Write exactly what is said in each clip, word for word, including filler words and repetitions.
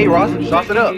Hey Ross, sauce it up.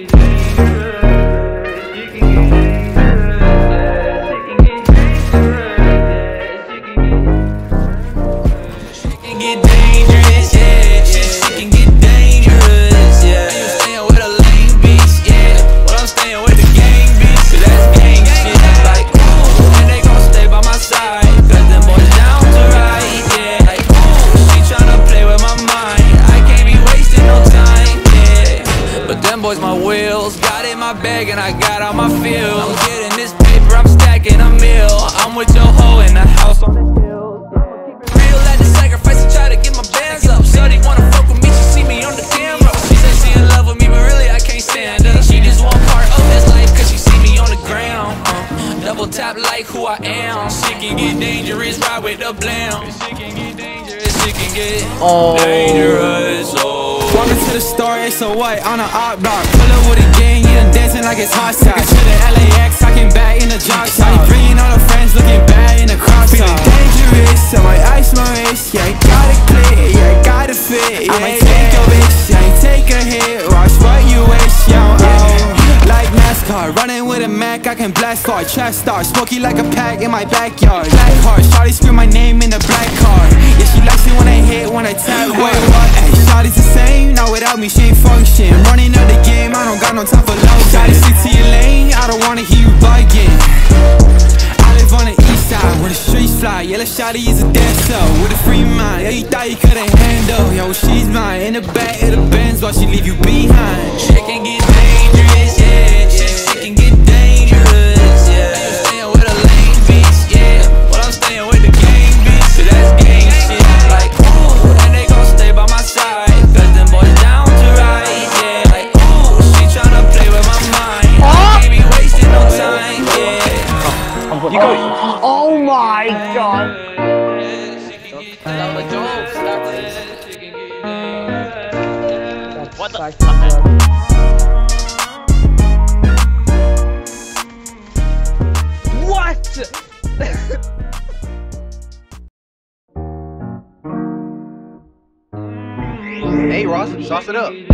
Boys, my wheels, got in my bag and I got all my feels. I'm getting this paper, I'm stacking a meal. I'm with your hoe in the house on the hill. Real at the sacrifice to try to get my bands up. Shorty wanna fuck with me, she see me on the camera. She said she in love with me, but really I can't stand her. She just want part of this life cause she see me on the ground. uh, Double tap like who I am. Shit can get dangerous, ride with the blam. Shit can get dangerous, shit can get oh. dangerous. Oh. Walking to the store, it's a white on a op block. Pull up with a gang, yeah, I'm dancing like it's hot sauce. To the L A X, talking back in the jock shop. Bringing all the friends, looking bad in the crop top. Feeling dangerous, so I ice my wrist. Yeah, I got it clear, yeah, I got it fit. Yeah, I might take a bitch, yeah, I take a hit. Watch what you wish, yo, oh. Like NASCAR, running with a Mac, I can blast hard. Trap star, smoky like a pack in my backyard. Black heart, shawty scream my name in the black car. Yeah, she likes it when I hit, when I tap. Wait, what? Ay, shawty's the same, now without me she ain't function. Running up the game, I don't got no time for love. Shawty, stick to your lane, I don't wanna hear you bugging. I live on the east side, where the streets fly. Yeah, the shawty is a dancer, with a free mind. Yeah, you thought you couldn't handle. Yo, she's mine, in the back of the Benz, while she leave you behind. Shit can get dangerous, yeah, yeah. Shit can get dangerous, yeah. You staying with a lame bitch, yeah. But I'm staying with the gang bitch, so that's gang shit. Like, ooh, and they gon' stay by my side, cause them boys down to ride, yeah. Like, ooh, she tryna play with my mind. I can't be wasting no time, yeah. You go. Oh my god. What the fuck? What? Hey Ross, sauce it up.